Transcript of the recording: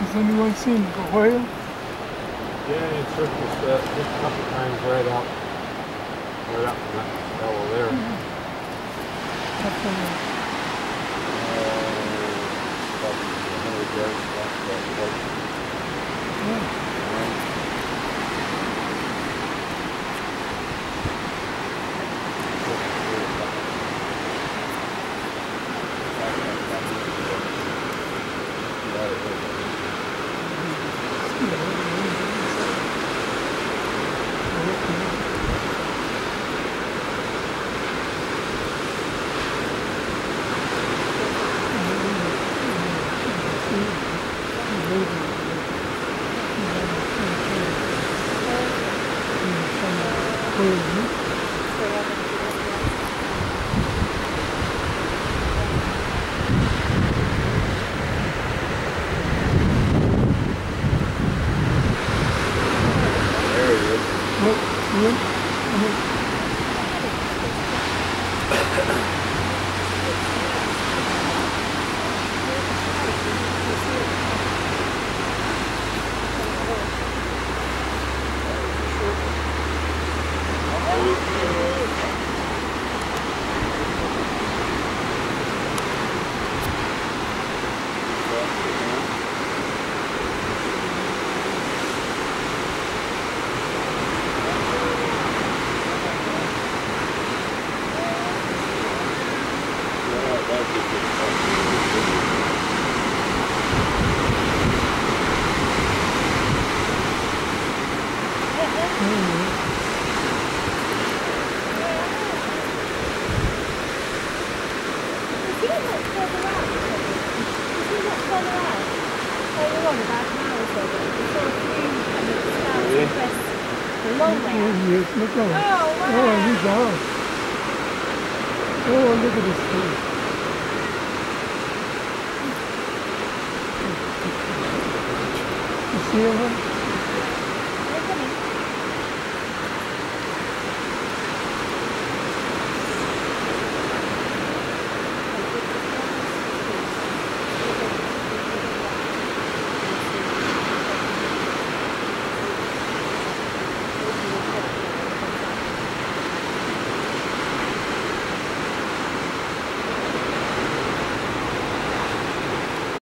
Has anyone seen the whale? Yeah, it surfaced just a couple times right up from that fellow there. Probably 100 yards back that way. yeah. Look at oh, he's out. Oh, look at this face. You see him?